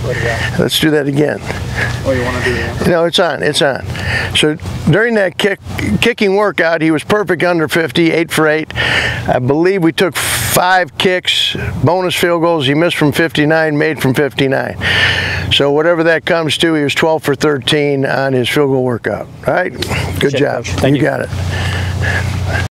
Let's do that again. Oh, you want to do that? No, it's on. It's on. So during that kicking workout, he was perfect under 50, 8 for 8. I believe we took 5 kicks, bonus field goals. He missed from 59, made from 59. So whatever that comes to, he was 12 for 13 on his field goal workout. All right, good job. Coach. Thank you. Got it.